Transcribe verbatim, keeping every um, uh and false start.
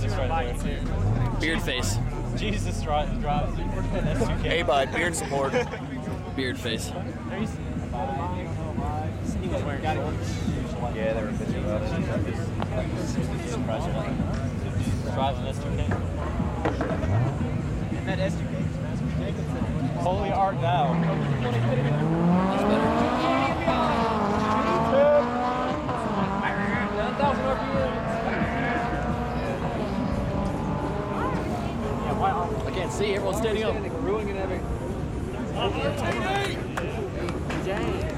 Jesus right there. Beard face. Jesus drives drives S two K. Hey bud, beard support. Beard face. He was wearing shorts. Yeah, they were bitching about it. Drives an S two K. And that S two K is Jacobson. Holy art now. That's better. nine thousand R P M. I can't see. Everyone's standing up. Ruining everything.